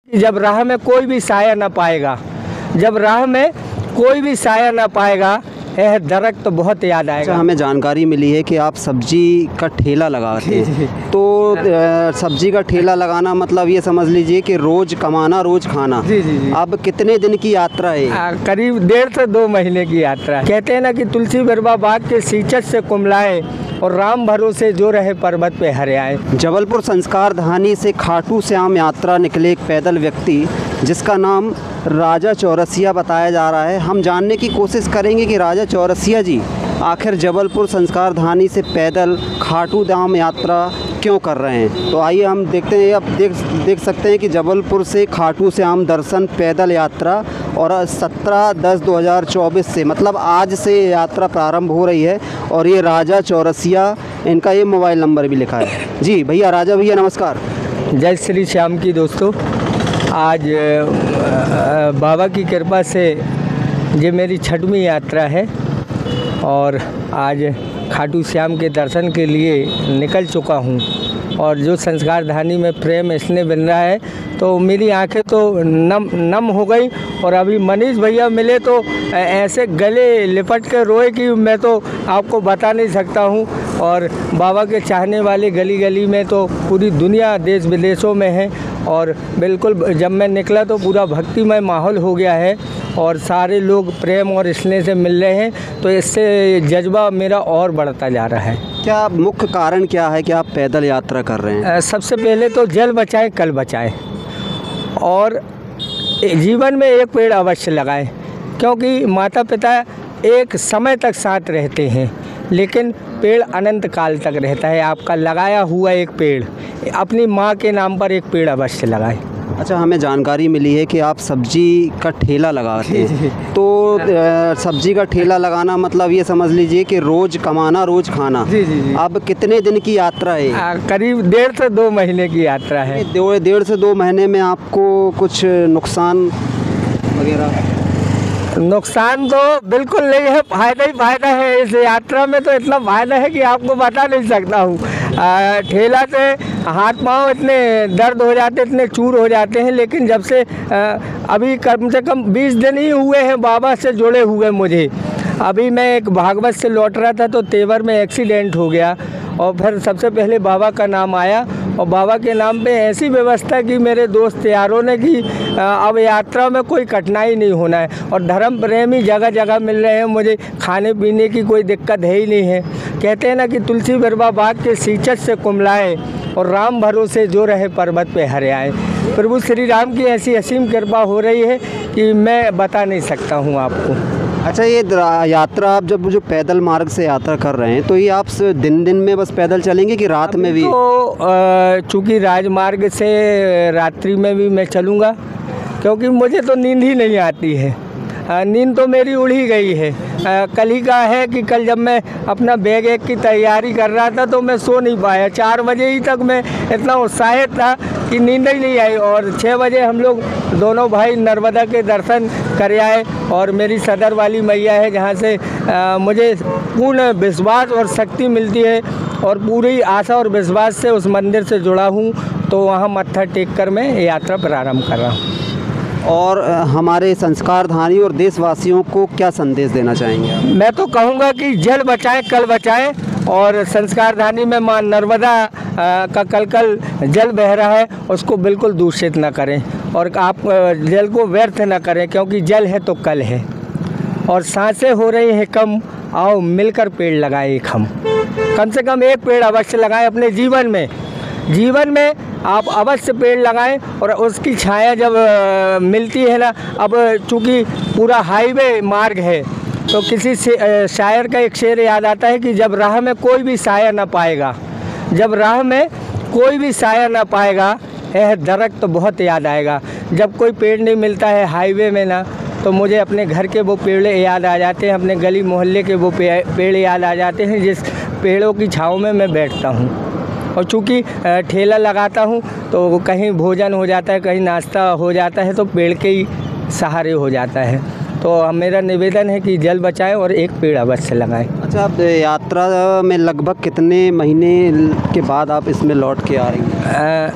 जब राह में कोई भी साया ना पाएगा, जब राह में कोई भी साया ना पाएगा, यह दरख्त तो बहुत याद आएगा। अच्छा, हमें जानकारी मिली है कि आप सब्जी का ठेला लगाते हैं। तो सब्जी का ठेला लगाना मतलब ये समझ लीजिए कि रोज़ कमाना रोज़ खाना। जी। अब कितने दिन की यात्रा है? करीब 1.5 से 2 महीने की यात्रा है। कहते हैं ना कि तुलसी बिरबा बाग के सींचत से कुमलाए और राम भरोसे जो रहे पर्वत पे हरियाए। जबलपुर संस्कार धानी से खाटू श्याम यात्रा निकले एक पैदल व्यक्ति जिसका नाम राजा चौरसिया बताया जा रहा है। हम जानने की कोशिश करेंगे कि राजा चौरसिया जी आखिर जबलपुर संस्कार धानी से पैदल खाटू धाम यात्रा क्यों कर रहे हैं। तो आइए हम देखते हैं। अब देख सकते हैं कि जबलपुर से खाटू श्याम दर्शन पैदल यात्रा और 17/10/2024 से मतलब आज से यात्रा प्रारंभ हो रही है। और ये राजा चौरसिया, इनका ये मोबाइल नंबर भी लिखा है। जी भैया, राजा भैया नमस्कार। जय श्री श्याम की दोस्तों, आज बाबा की कृपा से ये मेरी 6वीं यात्रा है और आज खाटू श्याम के दर्शन के लिए निकल चुका हूँ। और जो संस्कार धानी में प्रेम इसने बन रहा है तो मेरी आंखें तो नम हो गई। और अभी मनीष भैया मिले तो ऐसे गले लिपट के रोए कि मैं तो आपको बता नहीं सकता हूँ। और बाबा के चाहने वाले गली गली में तो पूरी दुनिया देश विदेशों में है। और बिल्कुल जब मैं निकला तो पूरा भक्तिमय माहौल हो गया है और सारे लोग प्रेम और स्नेह से मिल रहे हैं। तो इससे जज्बा मेरा और बढ़ता जा रहा है। क्या मुख्य कारण क्या है कि आप पैदल यात्रा कर रहे हैं? सबसे पहले तो जल बचाएं कल बचाएं और जीवन में एक पेड़ अवश्य लगाएं, क्योंकि माता पिता एक समय तक साथ रहते हैं लेकिन पेड़ अनंत काल तक रहता है। आपका लगाया हुआ एक पेड़, अपनी माँ के नाम पर एक पेड़ अवश्य लगाएं। अच्छा, हमें जानकारी मिली है कि आप सब्जी का ठेला लगाते हैं। तो सब्जी का ठेला लगाना मतलब ये समझ लीजिए कि रोज़ कमाना रोज़ खाना। जी। अब कितने दिन की यात्रा है? करीब 1.5 से 2 महीने की यात्रा है। 1.5 से 2 महीने में आपको कुछ नुकसान वगैरह? नुकसान तो बिल्कुल नहीं है, फ़ायदा ही फ़ायदा है। इस यात्रा में तो इतना फ़ायदा है कि आपको बता नहीं सकता हूँ। ठेला से हाथ पाँव इतने दर्द हो जाते, इतने चूर हो जाते हैं। लेकिन जब से अभी कम से कम 20 दिन ही हुए हैं बाबा से जुड़े हुए मुझे। अभी मैं एक भागवत से लौट रहा था तो तेवर में एक्सीडेंट हो गया और फिर सबसे पहले बाबा का नाम आया और बाबा के नाम पे ऐसी व्यवस्था की मेरे दोस्त यारों ने कि अब यात्रा में कोई कठिनाई नहीं होना है। और धर्म प्रेमी जगह जगह मिल रहे हैं, मुझे खाने पीने की कोई दिक्कत है ही नहीं है। कहते हैं ना कि तुलसी बिरबा बाग के सींचत से कुमलाए और राम भरोसे जो रहे पर्वत पे हरियाए। प्रभु श्री राम की ऐसी असीम कृपा हो रही है कि मैं बता नहीं सकता हूँ आपको। अच्छा, ये यात्रा आप जब जो पैदल मार्ग से यात्रा कर रहे हैं तो ये आप दिन में बस पैदल चलेंगे कि रात में भी? तो चूँकि राजमार्ग से रात्रि में भी मैं चलूँगा, क्योंकि मुझे तो नींद ही नहीं आती है। नींद तो मेरी उड़ ही गई है। कल ही का है कि कल जब मैं अपना बैग एक की तैयारी कर रहा था तो मैं सो नहीं पाया। 4 बजे ही तक मैं इतना उत्साहित था कि नींद ही नहीं आई। और 6 बजे हम लोग दोनों भाई नर्मदा के दर्शन कर आए। और मेरी सदर वाली मैया है जहाँ से मुझे पूर्ण विश्वास और शक्ति मिलती है और पूरी आशा और विश्वास से उस मंदिर से जुड़ा हूँ। तो वहाँ मत्था टेक कर मैं यात्रा प्रारंभ कर रहा हूँ। और हमारे संस्कार धानी और देशवासियों को क्या संदेश देना चाहेंगे? मैं तो कहूँगा कि जल बचाएं कल बचाएं और संस्कार धानी में माँ नर्मदा का कल जल बह रहा है उसको बिल्कुल दूषित ना करें और आप जल को व्यर्थ ना करें, क्योंकि जल है तो कल है। और सांसें हो रही हैं कम, आओ मिलकर पेड़ लगाएं एक हम। कम से कम एक पेड़ अवश्य लगाएं अपने जीवन में आप अवश्य पेड़ लगाएं। और उसकी छाया जब मिलती है ना, अब चूँकि पूरा हाईवे मार्ग है तो किसी से शायर का एक शेर याद आता है कि जब राह में कोई भी साया ना पाएगा, जब राह में कोई भी साया ना पाएगा, यह दरख्त तो बहुत याद आएगा। जब कोई पेड़ नहीं मिलता है हाईवे में ना, तो मुझे अपने घर के वो पेड़ याद आ जाते हैं, अपने गली मोहल्ले के वो पेड़ याद आ जाते हैं जिस पेड़ों की छाँव में मैं बैठता हूँ। और चूँकि ठेला लगाता हूँ तो कहीं भोजन हो जाता है, कहीं नाश्ता हो जाता है, तो पेड़ के ही सहारे हो जाता है। तो मेरा निवेदन है कि जल बचाएं और एक पेड़ अवश्य लगाएं। अच्छा, आप यात्रा में लगभग कितने महीने के बाद आप इसमें लौट के आ रही हैं?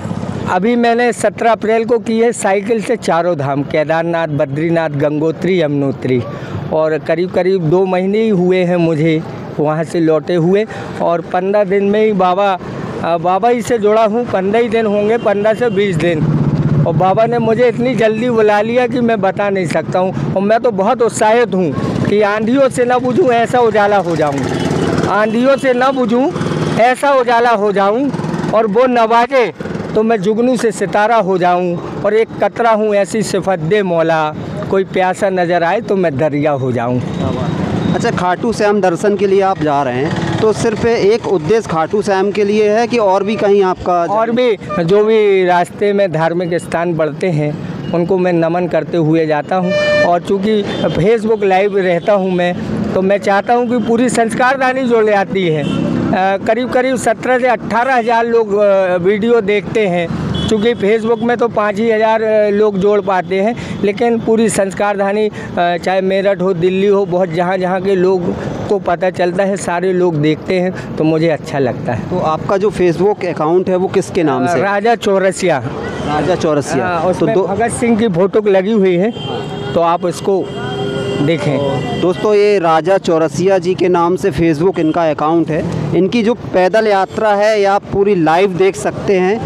अभी मैंने 17 अप्रैल को की है साइकिल से चारों धाम, केदारनाथ, बद्रीनाथ, गंगोत्री, यमुनोत्री, और करीब करीब 2 महीने ही हुए हैं मुझे वहाँ से लौटे हुए, और 15 दिन में ही बाबा ही से जुड़ा हूँ। 15 ही दिन होंगे, 15 से 20 दिन, और बाबा ने मुझे इतनी जल्दी बुला लिया कि मैं बता नहीं सकता हूँ। और मैं तो बहुत उत्साहित हूँ कि आंधियों से ना बुझूँ ऐसा उजाला हो जाऊँ, आंधियों से ना बुझूँ ऐसा उजाला हो जाऊँ, और वो नवाजे तो मैं जुगनू से सितारा हो जाऊँ, और एक कतरा हूँ ऐसी सिफत दे मौला, कोई प्यासा नज़र आए तो मैं दरिया हो जाऊँ। अच्छा, खाटू श्याम दर्शन के लिए आप जा रहे हैं, तो सिर्फ एक उद्देश्य खाटू श्याम के लिए है कि और भी कहीं आपका? और भी जो भी रास्ते में धार्मिक स्थान बढ़ते हैं उनको मैं नमन करते हुए जाता हूँ। और चूँकि फेसबुक लाइव रहता हूँ मैं, तो मैं चाहता हूँ कि पूरी संस्कारदानी जो ले आती है, करीब करीब 17 से 18 हज़ार लोग वीडियो देखते हैं। चूँकि फेसबुक में तो 5 ही हज़ार लोग जोड़ पाते हैं, लेकिन पूरी संस्कारधानी चाहे मेरठ हो, दिल्ली हो, बहुत जहाँ के लोग को पता चलता है, सारे लोग देखते हैं, तो मुझे अच्छा लगता है। तो आपका जो फेसबुक अकाउंट है वो किसके नाम से? राजा चौरसिया। राजा चौरसिया। उसमें भगत सिंह की फ़ोटो लगी हुई है, तो आप उसको देखें। दोस्तों, ये राजा चौरसिया जी के नाम से फेसबुक इनका अकाउंट है। इनकी जो पैदल यात्रा है ये आप पूरी लाइव देख सकते हैं।